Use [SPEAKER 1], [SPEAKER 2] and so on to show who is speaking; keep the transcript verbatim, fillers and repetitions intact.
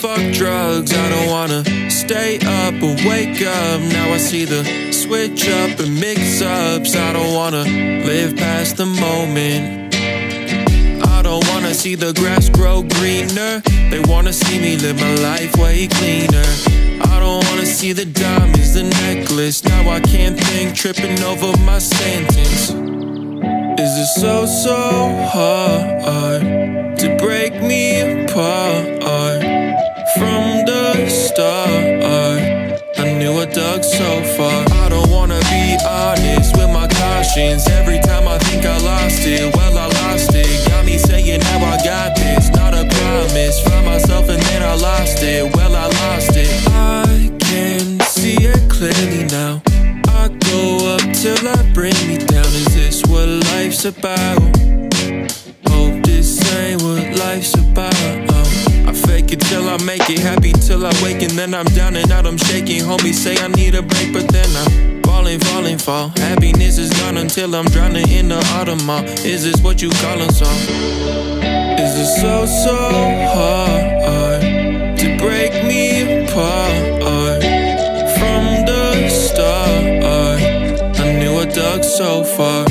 [SPEAKER 1] fuck drugs. I don't wanna stay up or wake up. Now I see the switch up and mix-ups. I don't wanna live past the moment. I don't wanna see the grass grow greener. They wanna see me live my life way cleaner. I don't wanna see the diamonds, the necklace. Now I can't think, tripping over my sentence. Is it so, so hard to break me apart? From the start, I knew I dug so far. I don't wanna be honest with my conscience. Every time I think I lost it, well I lost it. Got me saying now I got this, not a promise. Found myself and then I lost it, well I lost it. I can see it clearly now. I go up till I bring me down. Is this what life's about? Hope this ain't what life's about. I fake it till I make it, happy till I wake, and then I'm down and out, I'm shaking. Homies say I need a break, but then I'm falling, falling, fall. Happiness is gone until I'm drowning in the autumn. Is this what you call a song? Is it so, so hard to break me apart? From the start, I knew I dug so far.